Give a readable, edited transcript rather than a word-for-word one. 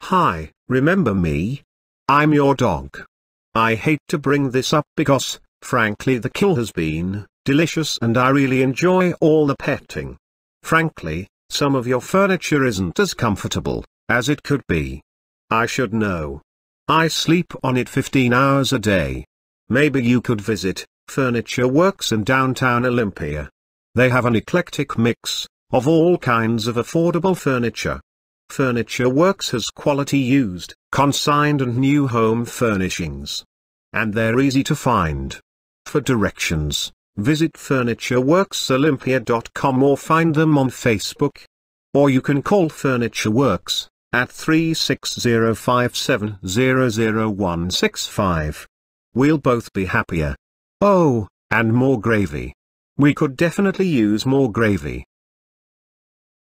Hi, remember me? I'm your dog. I hate to bring this up because, frankly, the kill has been delicious and I really enjoy all the petting. Frankly, some of your furniture isn't as comfortable as it could be. I should know. I sleep on it 15 hours a day. Maybe you could visit Furniture Works in downtown Olympia. They have an eclectic mix of all kinds of affordable furniture. Furniture Works has quality used, consigned and new home furnishings. And they're easy to find. For directions, visit FurnitureWorksOlympia.com or find them on Facebook. Or you can call Furniture Works at 36057000165. We'll both be happier. Oh, and more gravy. We could definitely use more gravy.